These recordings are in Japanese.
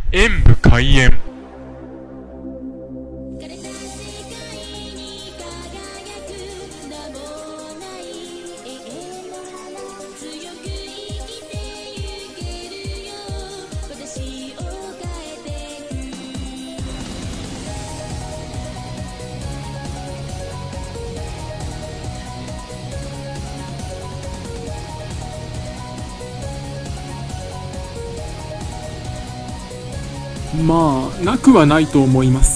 演武開演。 まあなくはないと思います。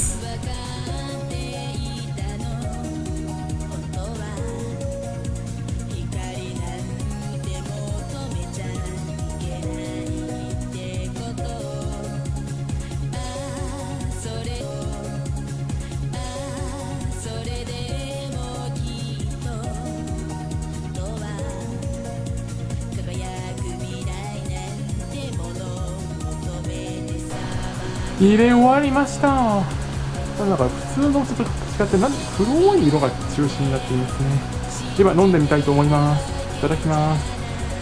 入れ終わりました。なんか普通の人と違って黒い色が中心になっていますね。では飲んでみたいと思います。いただきます。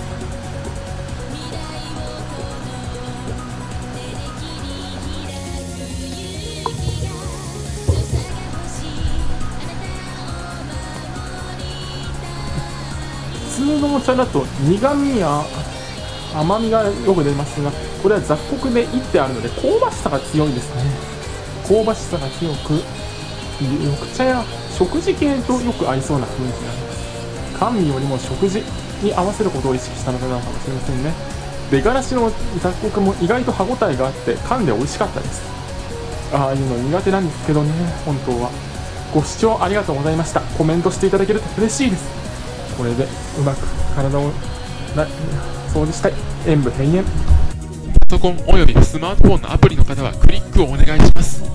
普通のお茶だと苦味や甘みがよく出ますが、これは雑穀でいってあるので香ばしさが強いですね。香ばしさが強く、緑茶や食事系とよく合いそうな雰囲気があります。甘味よりも食事に合わせることを意識したのかもしれませんね。出がらしの雑穀も意外と歯ごたえがあって噛んで美味しかったです。ああいうの苦手なんですけどね、本当は。ご視聴ありがとうございました。コメントしていただけると嬉しいです。これでうまく体を掃除したい。演武閉園。 パソコンおよびスマートフォンのアプリの方はクリックをお願いします。